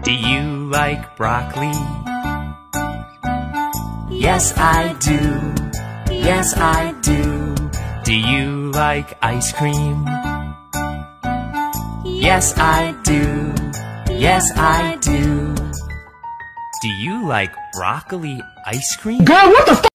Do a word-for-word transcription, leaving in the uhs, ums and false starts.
Do you like broccoli? Yes, I do. Yes, I do. Do you like ice cream? Yes, I do. Yes, I do. Do you like broccoli ice cream? Girl, what the f-